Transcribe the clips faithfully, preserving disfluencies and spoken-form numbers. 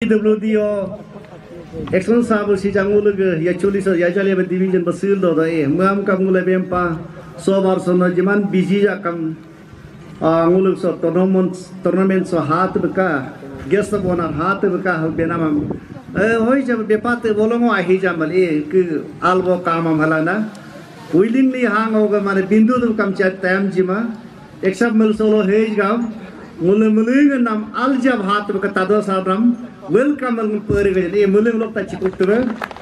W D O Ekson sabu si jangu lege ya chuli so ya jali be division basil do e mam kam ngule bempa so bar so no jiman biji ja kam nguluk so tournament tournament so hat beka guest bonar hat beka benamam eh hoi jab bepat bolongo ahi jamal e ke albo kamam halana willingly hang over mane bindu dum kam chat tam jima except mil solo hej gam mule muling nam aljab hat beka tado sabram welcome al puri ge e muling lok ta chipuk tura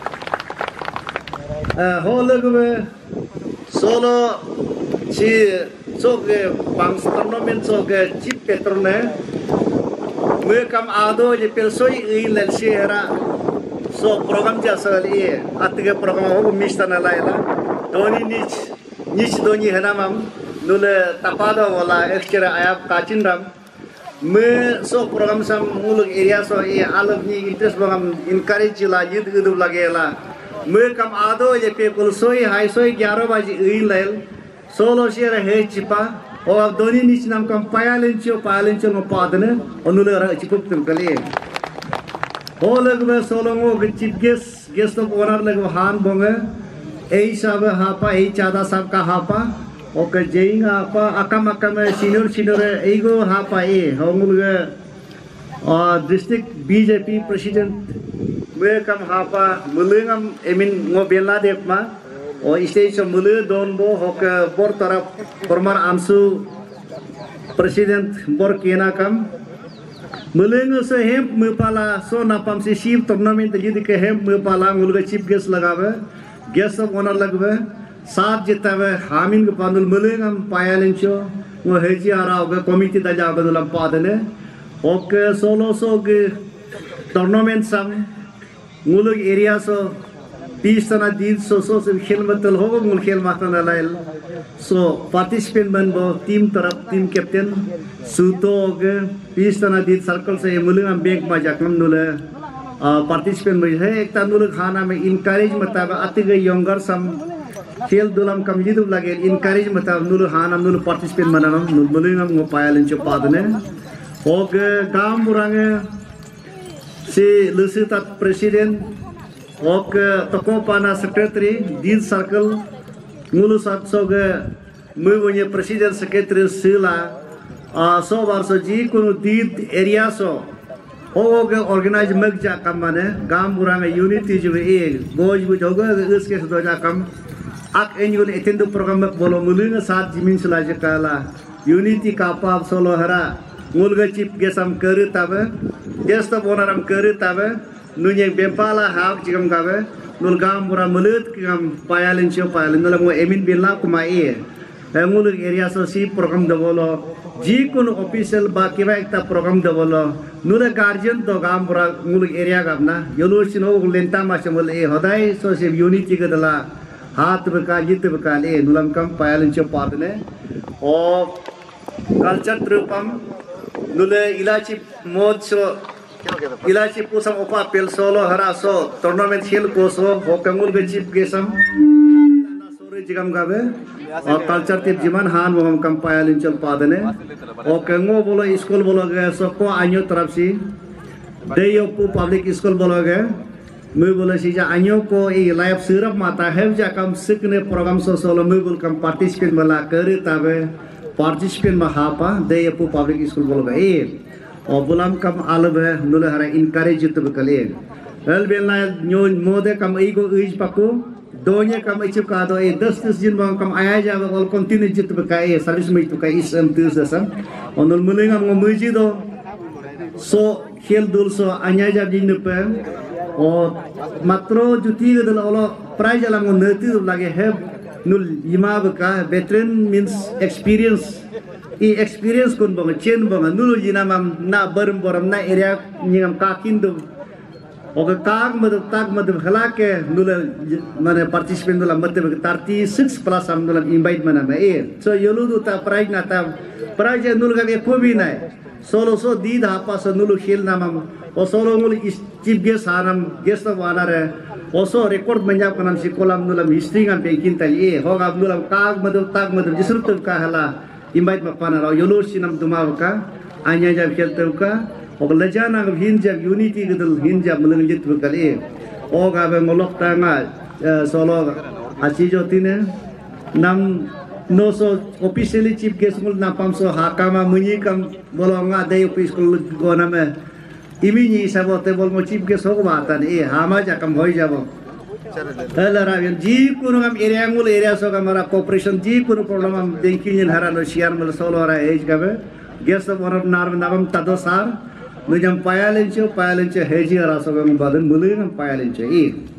eh ho logbe solo si so ge bang tournament so ge chip petrone welcome ado je persoi i len shera so program jasa li atge program ho mistana laila doni nich nich doni hanamam nule tapado wala extra ayap kacindam me so program sam muluk area so e alab ni interest bangam encourage la yid gudu lagela me kam ado je people soi hai soi eleven baji i lel solo shera he chipa o doni nich nam kam payalencho payalencho no padne onule ra chipuk tum kali ho lagbe solo ngo chip guest guest of honor lagbe han bonge ei sab hapa ei chada sab ka hapa oke jeinga apa akam akam senior senior ego hapa e hongulge district B J P president me kam hapa mulingam emin ngo bela dekma o stage mulu don bo hok bor taraf formar amsu president bor kena kam muling se hem me pala so napam se ship tournament jidi ke hem me pala ngulge chief guest lagabe guest of honor lagbe सात जितावे हामिन के पानुल मुलेंगम पायालेंचो वो हेजी आरा होगा committee दा जागा दुलम पादने ओके सोलो सो के टूर्नामेंट सम मुलुग एरिया सो तीस तना दिन सो सो से खेल मतल होगा मुल खेल मातना लाइल सो पार्टिसिपेंट बन बो टीम तरफ टीम कैप्टन सूतो होगे तीस तना दिन सर्कल से मुलेंगम बैंक में जाकम नुले पार्टिसिपेंट में है एक तनुल खाना में इनकरेज मतलब अतिगे यंगर सम खेल दुलम कम जिदु लगे इनकरेज मतलब नुल हानम नुल पार्टिसिपेंट मनम नुल मुलिंगम ngo payalencho padne og gam burange si lusitat president og toko pana secretary din circle ngulu sat soge muwonye president secretary sila so barso ji kunu did area so og organize magja kamane gam burange unity jwe e goj bu joga uske soja kam ak annual attend program bolo mulinga saat jimin sulaje kala unity kapa solo hara mulga chip gesam kere tabe gesta bonaram kere tabe nunyeng bempala hak jigam gabe nul gam bura mulut kam payalin sio payalin nul mo emin billa kuma e mulug area so si program de bolo ji kun official ba kiba ekta program de bolo nul guardian to gam bura mulug area gabna yolusin ho lenta ma semol e hodai so se unity ke dala हाथ बका जित बका ले नुलम कम पायलन च पादने ओ कल्चर ट्रुपम नुले इलाची मोद सो इलाची पुसम ओपा पेल सोलो हरा सो टूर्नामेंट खेल को सो हो कंगुल के चिप गेसम सोरे जिगम गावे और कल्चर ते जीवन हान वो हम कम पायलन च पादने ओ कंगो बोलो स्कूल बोलो गए सो को आन्यो तरफ सी देयो पब्लिक स्कूल बोलो गए मैं बोला सीजा अन्यों को ये लाइव सिर्फ माता है जा कम सिकने प्रोग्राम सो सोलो मैं बोल कम पार्टिसिपेंट मला करे तबे पार्टिसिपेंट में हापा दे ये पब्लिक स्कूल बोल गए और बुलाम कम आलब है नुले हरा इनकरेज जित बकले हल बेलना न्यो मोदे कम ई को इज पको दोने कम इच का दो ये दस दस दिन में कम आया जा और कंटिन्यू जित बकाए सर्विस में तो का इस एम तीस दसम और नुल मुलेंगा मो मुजी दो सो खेल दुल सो अन्याय जा जिन पे और मात्रो जुती गदल ओलो प्राइज अलंग नती लगे है नुल यमा बका वेटरन मींस एक्सपीरियंस ई एक्सपीरियंस कोन बंग चेन बंग नुल जिना मम ना बरम बरम ना एरिया निगम काकिन दो ओके काग मद ताग मद खला के नुल माने पार्टिसिपेंट नुल मते thirty-six प्लस हम नुल इनवाइट मना में ए सो योलु दो ता प्राइज ना ता प्राइज नुल का को भी ना solo so di dah apa so nulu khel namam o solo nulu chief guest hanam guest of honor है o so record menjawab kanam si kolam nulam history ngam pekin tali e ho gab nulam kag madu tag madu jisur tu ka hala invite ma pana ro yolo sinam duma ka anya jab khel tu ka Oglaja na hinjab unity gedel hinjab melengit berkali. O gabe ngolok tanga solo aci jotine nam no so officially chief guest ngul napam so hakama munyikam bolonga day office kul gona me imini sabote bol mo chief guest hok batan e hama jakam hoi jabo. Helera ji kuno ngam area ngul area so kamara cooperation ji kuno problem am denkin harano share mel solo ra age gabe guest of one nar nabam tadosar Nujam payalincho payalincho heji raso gam badan mulingam payalincho e